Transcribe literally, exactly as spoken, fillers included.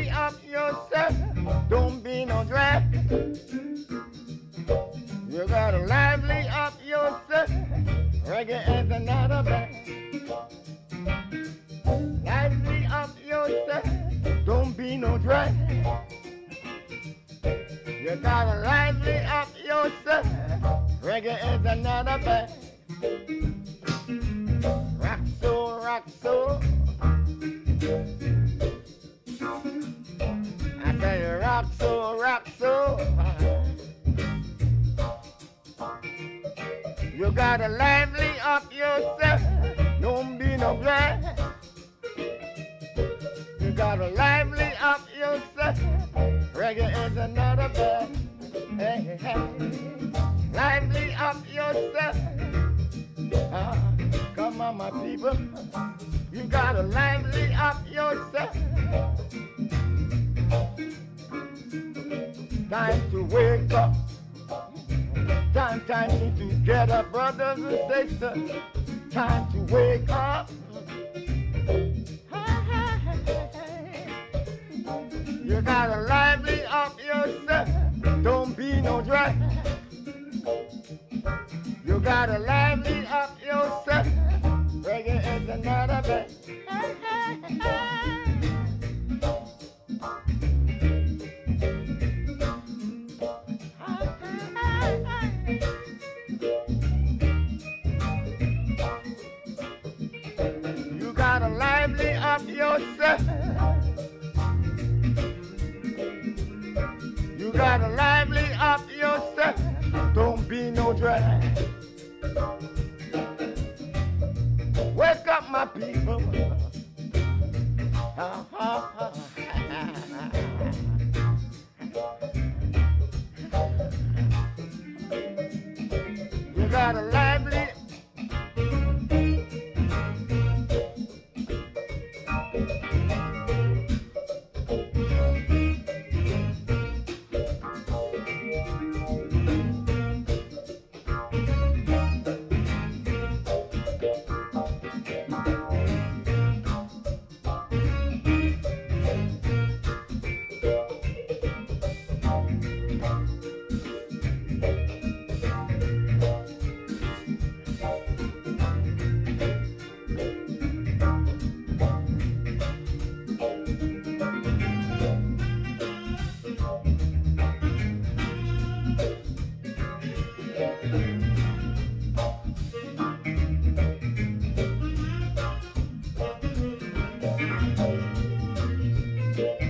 lively up yourself. Don't be no drag. You gotta lively up yourself. Reggae is another band. Lively up yourself. Don't be no drag. You gotta lively up yourself. Reggae is another band. Rock so, rock so. I tell you, rock so, rock so. You gotta lively up yourself. Don't be no drag. You gotta lively up yourself. Reggae is another band. Hey, hey. Lively up yourself. Uh, come on, my people. You gotta lively up yourself. Time to wake up. Time, time to get up, brothers and sisters. Time to wake up. You gotta lively up yourself. Don't be no drag. You gotta lively up yourself. Reggae is another band. You gotta lively up yourself. You gotta lively up yourself. Don't be no drag. Wake up, my people. Uh, uh, uh. You gotta lively. Yeah.